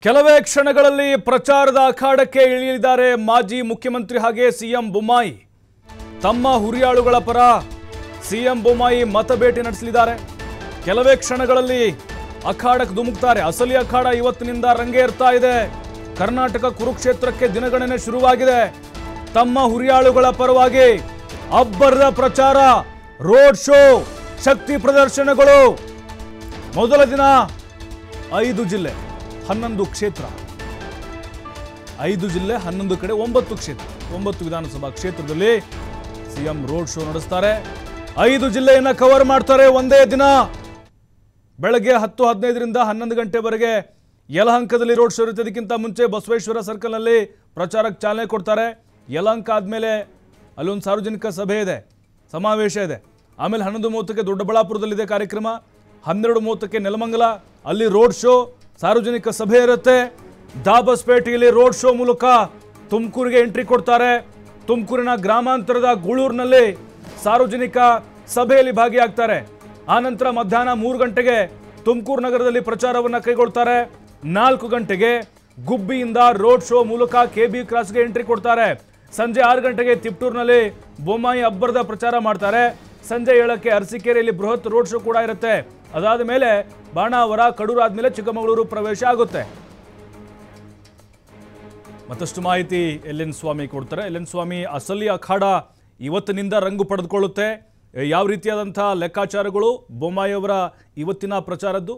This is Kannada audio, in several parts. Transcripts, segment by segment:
ಕೆಲವೇ ಕ್ಷಣಗಳಲ್ಲಿ ಪ್ರಚಾರದ ಅಖಾಡಕ್ಕೆ ಇಳಿಯಲಿದ್ದಾರೆ ಮಾಜಿ ಮುಖ್ಯಮಂತ್ರಿ ಹಾಗೆ ಸಿಎಂ ಬೊಮ್ಮಾಯಿ. ತಮ್ಮ ಹುರಿಯಾಳುಗಳ ಪರ ಸಿಎಂ ಬೊಮ್ಮಾಯಿ ಮತಬೇಟೆ ನಡೆಸಲಿದ್ದಾರೆ. ಕೆಲವೇ ಕ್ಷಣಗಳಲ್ಲಿ ಅಖಾಡಕ್ಕೆ ಧುಮುಕ್ತಾರೆ. ಅಸಲಿ ಅಖಾಡ ಇವತ್ತಿನಿಂದ ರಂಗೇರ್ತಾ ಇದೆ. ಕರ್ನಾಟಕ ಕುರುಕ್ಷೇತ್ರಕ್ಕೆ ದಿನಗಣನೆ ಶುರುವಾಗಿದೆ. ತಮ್ಮ ಹುರಿಯಾಳುಗಳ ಪರವಾಗಿ ಅಬ್ಬರದ ಪ್ರಚಾರ, ರೋಡ್ ಶೋ, ಶಕ್ತಿ ಪ್ರದರ್ಶನಗಳು. ಮೊದಲ ದಿನ 5 ಜಿಲ್ಲೆ 11 ಕ್ಷೇತ್ರ, 5 ಜಿಲ್ಲೆ 11 ಕಡೆ 9 ಕ್ಷೇತ್ರ, 9 ವಿಧಾನಸಭಾ ಕ್ಷೇತ್ರದಲ್ಲಿ ಸಿಎಂ ರೋಡ್ ಶೋ ನಡೆಸ್ತಾರೆ. 5 ಜಿಲ್ಲೆಯನ್ನ ಕವರ್ ಮಾಡ್ತಾರೆ ಒಂದೇ ದಿನ. ಬೆಳಗ್ಗೆ 10:15ರಿಂದ 11 ಗಂಟೆವರೆಗೆ ಯಲಹಂಕದಲ್ಲಿ ರೋಡ್ ಶೋ ಇರುತ್ತೆ. ಅದಕ್ಕಿಂತ ಮುಂಚೆ ಬಸವೇಶ್ವರ ಸರ್ಕಲ್ನಲ್ಲಿ ಪ್ರಚಾರಕ್ಕೆ ಚಾಲನೆ ಕೊಡ್ತಾರೆ. ಯಲಹಂಕ ಆದಮೇಲೆ ಅಲ್ಲೊಂದು ಸಾರ್ವಜನಿಕ ಸಭೆ ಇದೆ, ಸಮಾವೇಶ ಇದೆ. ಆಮೇಲೆ 11:30ಕ್ಕೆ ದೊಡ್ಡಬಳ್ಳಾಪುರದಲ್ಲಿದೆ ಕಾರ್ಯಕ್ರಮ. 12:30ಕ್ಕೆ ನೆಲಮಂಗಲ, ಅಲ್ಲಿ ರೋಡ್ ಶೋ, ಸಾರ್ವಜನಿಕ ಸಭೆ ಇರುತ್ತೆ. ದಾಬಸ್ಪೇಟೆಯಲ್ಲಿ ರೋಡ್ ಶೋ ಮೂಲಕ ತುಮಕೂರಿಗೆ ಎಂಟ್ರಿ ಕೊಡ್ತಾರೆ. ತುಮಕೂರಿನ ಗ್ರಾಮಾಂತರದ ಗೂಳೂರಿನಲ್ಲಿ ಸಾರ್ವಜನಿಕ ಸಭೆಯಲ್ಲಿ ಭಾಗಿಯಾಗ್ತಾರೆ. ಆನಂತರ ಮಧ್ಯಾಹ್ನ 3 ಗಂಟೆಗೆ ತುಮಕೂರು ನಗರದಲ್ಲಿ ಪ್ರಚಾರವನ್ನು ಕೈಗೊಳ್ತಾರೆ. 4 ಗಂಟೆಗೆ ಗುಬ್ಬಿಯಿಂದ ರೋಡ್ ಶೋ ಮೂಲಕ ಕೆಬಿ ಕ್ರಾಸ್ಗೆ ಎಂಟ್ರಿ ಕೊಡ್ತಾರೆ. ಸಂಜೆ 6 ಗಂಟೆಗೆ ತಿಪ್ಟೂರಿನಲ್ಲಿ ಬೊಮ್ಮಾಯಿ ಅಬ್ಬರದ ಪ್ರಚಾರ ಮಾಡ್ತಾರೆ. ಸಂಜೆ 7ಕ್ಕೆ ಅರಸೀಕೆರೆಯಲ್ಲಿ ಬೃಹತ್ ರೋಡ್ ಶೋ ಕೂಡ ಇರುತ್ತೆ. ಅದಾದ ಮೇಲೆ ಬಾಣಾವರ, ಕಡೂರು ಆದ್ಮೇಲೆ ಚಿಕ್ಕಮಗಳೂರು ಪ್ರವೇಶ ಆಗುತ್ತೆ. ಮತ್ತಷ್ಟು ಮಾಹಿತಿ ಎಲ್.ಎನ್. ಸ್ವಾಮಿ ಕೊಡ್ತಾರೆ. ಎಲ್.ಎನ್. ಸ್ವಾಮಿ, ಅಸಲಿ ಅಖಾಡ ಇವತ್ತಿನಿಂದ ರಂಗು ಪಡೆದುಕೊಳ್ಳುತ್ತೆ. ಯಾವ ರೀತಿಯಾದಂತಹ ಲೆಕ್ಕಾಚಾರಗಳು ಬೊಮ್ಮಾಯಿ ಅವರ ಇವತ್ತಿನ ಪ್ರಚಾರದ್ದು?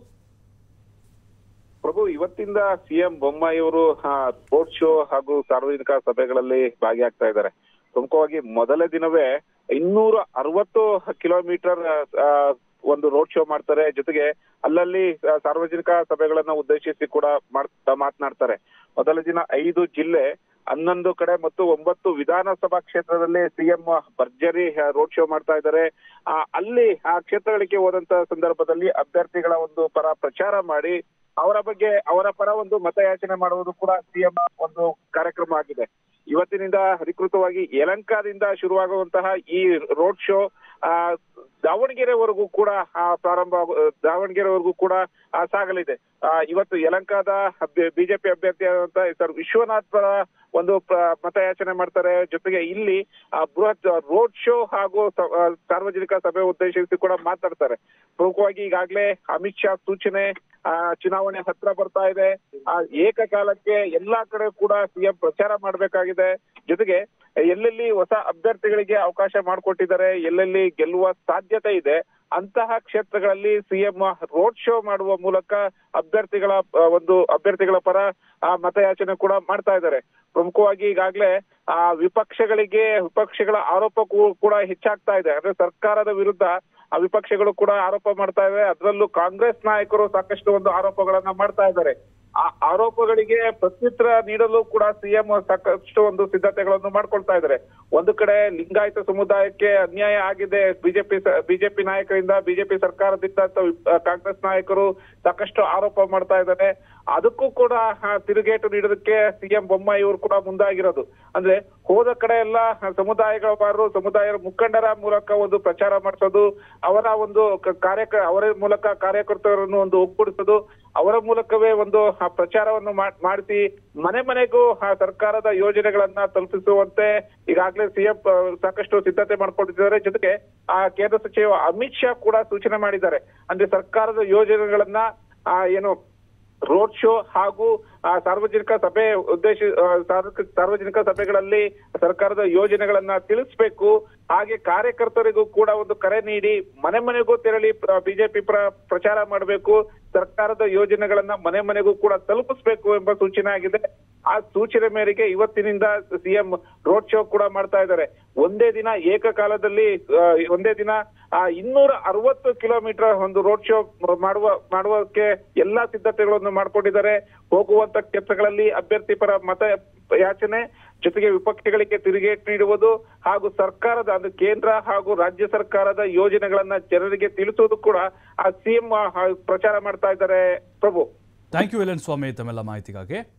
ಪ್ರಭು, ಇವತ್ತಿಂದ ಸಿಎಂ ಬೊಮ್ಮಾಯಿ ಅವರು ರೋಡ್ ಶೋ ಹಾಗೂ ಸಾರ್ವಜನಿಕ ಸಭೆಗಳಲ್ಲಿ ಭಾಗಿಯಾಗ್ತಾ ಇದ್ದಾರೆ. ಪ್ರಮುಖವಾಗಿ ಮೊದಲ ದಿನವೇ 260 ಕಿಲೋಮೀಟರ್ ಒಂದು ರೋಡ್ ಶೋ ಮಾಡ್ತಾರೆ. ಜೊತೆಗೆ ಅಲ್ಲಲ್ಲಿ ಸಾರ್ವಜನಿಕ ಸಭೆಗಳನ್ನ ಉದ್ದೇಶಿಸಿ ಕೂಡ ಮಾತನಾಡ್ತಾರೆ. ಮೊದಲ ದಿನ 5 ಜಿಲ್ಲೆ 11 ಕಡೆ ಮತ್ತು 9 ವಿಧಾನಸಭಾ ಕ್ಷೇತ್ರದಲ್ಲಿ ಸಿಎಂ ಭರ್ಜರಿ ರೋಡ್ ಶೋ ಮಾಡ್ತಾ ಇದ್ದಾರೆ. ಅಲ್ಲಿ ಆ ಕ್ಷೇತ್ರಗಳಿಗೆ ಹೋದಂತ ಸಂದರ್ಭದಲ್ಲಿ ಅಭ್ಯರ್ಥಿಗಳ ಒಂದು ಪರ ಪ್ರಚಾರ ಮಾಡಿ ಅವರ ಪರ ಒಂದು ಮತಯಾಚನೆ ಮಾಡುವುದು ಕೂಡ ಸಿಎಂ ಒಂದು ಕಾರ್ಯಕ್ರಮ ಆಗಿದೆ. ಇವತ್ತಿನಿಂದ ಅಧಿಕೃತವಾಗಿ ಯಲಹಂಕದಿಂದ ಶುರುವಾಗುವಂತಹ ಈ ರೋಡ್ ಶೋ ದಾವಣಗೆರೆವರೆಗೂ ಕೂಡ ದಾವಣಗೆರೆವರೆಗೂ ಕೂಡ ಸಾಗಲಿದೆ. ಇವತ್ತು ಯಲಹಂಕದ ಬಿಜೆಪಿ ಅಭ್ಯರ್ಥಿಯಾದಂತಹ ಸರ್ ವಿಶ್ವನಾಥ್ ಪರ ಒಂದು ಮತಯಾಚನೆ ಮಾಡ್ತಾರೆ. ಜೊತೆಗೆ ಇಲ್ಲಿ ಬೃಹತ್ ರೋಡ್ ಶೋ ಹಾಗೂ ಸಾರ್ವಜನಿಕ ಸಭೆ ಉದ್ದೇಶಿಸಿ ಕೂಡ ಮಾತಾಡ್ತಾರೆ. ಪ್ರಮುಖವಾಗಿ ಈಗಾಗಲೇ ಅಮಿತ್ ಶಾ ಸೂಚನೆ, ಚುನಾವಣೆ ಹತ್ರ ಬರ್ತಾ ಇದೆ. ಏಕಕಾಲಕ್ಕೆ ಎಲ್ಲಾ ಕಡೆ ಕೂಡ ಸಿಎಂ ಪ್ರಚಾರ ಮಾಡಬೇಕಾಗಿದೆ. ಜೊತೆಗೆ ಎಲ್ಲೆಲ್ಲಿ ಹೊಸ ಅಭ್ಯರ್ಥಿಗಳಿಗೆ ಅವಕಾಶ ಮಾಡಿಕೊಟ್ಟಿದ್ದಾರೆ, ಎಲ್ಲೆಲ್ಲಿ ಗೆಲ್ಲುವ ಸಾಧ್ಯತೆ ಇದೆ ಅಂತಹ ಕ್ಷೇತ್ರಗಳಲ್ಲಿ ಸಿಎಂ ರೋಡ್ ಶೋ ಮಾಡುವ ಮೂಲಕ ಅಭ್ಯರ್ಥಿಗಳ ಪರ ಮತಯಾಚನೆ ಕೂಡ ಮಾಡ್ತಾ ಇದ್ದಾರೆ. ಪ್ರಮುಖವಾಗಿ ಈಗಾಗಲೇ ವಿಪಕ್ಷಗಳ ಆರೋಪ ಕೂಡ ಹೆಚ್ಚಾಗ್ತಾ ಇದೆ. ಅಂದ್ರೆ ಸರ್ಕಾರದ ವಿರುದ್ಧ ವಿಪಕ್ಷಗಳು ಕೂಡ ಆರೋಪ ಮಾಡ್ತಾ ಇವೆ. ಅದರಲ್ಲೂ ಕಾಂಗ್ರೆಸ್ ನಾಯಕರು ಸಾಕಷ್ಟು ಒಂದು ಆರೋಪಗಳನ್ನ ಮಾಡ್ತಾ ಇದ್ದಾರೆ. ಆ ಆರೋಪಗಳಿಗೆ ಪ್ರತ್ಯುತ್ತರ ನೀಡಲು ಕೂಡ ಸಿಎಂ ಸಾಕಷ್ಟು ಒಂದು ಸಿದ್ಧತೆಗಳನ್ನು ಮಾಡ್ಕೊಳ್ತಾ ಇದ್ದಾರೆ. ಒಂದು ಕಡೆ ಲಿಂಗಾಯತ ಸಮುದಾಯಕ್ಕೆ ಅನ್ಯಾಯ ಆಗಿದೆ ಬಿಜೆಪಿ ನಾಯಕರಿಂದ, ಬಿಜೆಪಿ ಸರ್ಕಾರದಿಂದ ಕಾಂಗ್ರೆಸ್ ನಾಯಕರು ಸಾಕಷ್ಟು ಆರೋಪ ಮಾಡ್ತಾ ಇದ್ದಾರೆ. ಅದಕ್ಕೂ ಕೂಡ ತಿರುಗೇಟು ನೀಡೋದಕ್ಕೆ ಸಿಎಂ ಬೊಮ್ಮಾಯಿ ಅವರು ಕೂಡ ಮುಂದಾಗಿರೋದು. ಅಂದ್ರೆ ಹೋದ ಕಡೆ ಎಲ್ಲ ಸಮುದಾಯದ ಮುಖಂಡರ ಮೂಲಕ ಒಂದು ಪ್ರಚಾರ ಮಾಡಿಸೋದು, ಅವರ ಮೂಲಕ ಕಾರ್ಯಕರ್ತರನ್ನು ಒಂದು ಒಗ್ಗೂಡಿಸೋದು, ಅವರ ಮೂಲಕವೇ ಒಂದು ಪ್ರಚಾರವನ್ನು ಮಾಡಿಸಿ ಮನೆಗೂ ಸರ್ಕಾರದ ಯೋಜನೆಗಳನ್ನ ತಲುಪಿಸುವಂತೆ ಈಗಾಗಲೇ ಸಿಎಂ ಸಾಕಷ್ಟು ಸಿದ್ಧತೆ ಮಾಡ್ಕೊಂಡಿದ್ದಾರೆ. ಜೊತೆಗೆ ಕೇಂದ್ರ ಸಚಿವ ಅಮಿತ್ ಶಾ ಕೂಡ ಸೂಚನೆ ಮಾಡಿದ್ದಾರೆ. ಅಂದ್ರೆ ಸರ್ಕಾರದ ಯೋಜನೆಗಳನ್ನ ರೋಡ್ ಶೋ ಹಾಗೂ ಸಾರ್ವಜನಿಕ ಸಭೆಗಳಲ್ಲಿ ಸರ್ಕಾರದ ಯೋಜನೆಗಳನ್ನ ತಿಳಿಸ್ಬೇಕು. ಹಾಗೆ ಕಾರ್ಯಕರ್ತರಿಗೂ ಕೂಡ ಒಂದು ಕರೆ ನೀಡಿ ಮನೆಗೂ ತೆರಳಿ ಬಿಜೆಪಿ ಪ್ರಚಾರ ಮಾಡಬೇಕು. ಸರ್ಕಾರದ ಯೋಜನೆಗಳನ್ನ ಮನೆಗೂ ಕೂಡ ತಲುಪಿಸ್ಬೇಕು ಎಂಬ ಸೂಚನೆ ಆಗಿದೆ. ಆ ಸೂಚನೆ ಮೇರೆಗೆ ಇವತ್ತಿನಿಂದ ಸಿಎಂ ರೋಡ್ ಶೋ ಕೂಡ ಮಾಡ್ತಾ ಇದ್ದಾರೆ. ಒಂದೇ ದಿನ ಏಕಕಾಲದಲ್ಲಿ 260 ಕಿಲೋಮೀಟರ್ ಒಂದು ರೋಡ್ ಶೋ ಮಾಡುವಕ್ಕೆ ಎಲ್ಲಾ ಸಿದ್ಧತೆಗಳನ್ನು ಮಾಡ್ಕೊಂಡಿದ್ದಾರೆ. ಹೋಗುವಂತ ಕ್ಷೇತ್ರಗಳಲ್ಲಿ ಅಭ್ಯರ್ಥಿ ಪರ ಮತ ಯಾಚನೆ, ಜೊತೆಗೆ ವಿಪಕ್ಷಗಳಿಗೆ ತಿರುಗೇಟು ನೀಡುವುದು ಹಾಗೂ ಸರ್ಕಾರದ ಕೇಂದ್ರ ಹಾಗೂ ರಾಜ್ಯ ಸರ್ಕಾರದ ಯೋಜನೆಗಳನ್ನ ಜನರಿಗೆ ತಿಳಿಸುವುದು ಕೂಡ ಸಿಎಂ ಪ್ರಚಾರ ಮಾಡ್ತಾ ಇದ್ದಾರೆ. ಪ್ರಭು, ಥ್ಯಾಂಕ್ ಯು ಎಲ್.ಎನ್. ಸ್ವಾಮಿ ತಮ್ಮೆಲ್ಲ ಮಾಹಿತಿಗಾಗಿ.